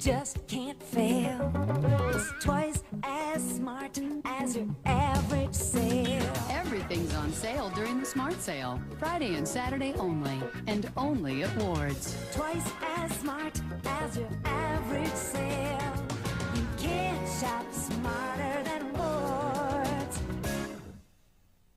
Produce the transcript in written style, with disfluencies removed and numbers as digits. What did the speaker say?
just can't fail. It's twice as smart as your average sale. Everything's on sale during the Smart Sale. Friday and Saturday only, and only at Ward's. Twice as smart as your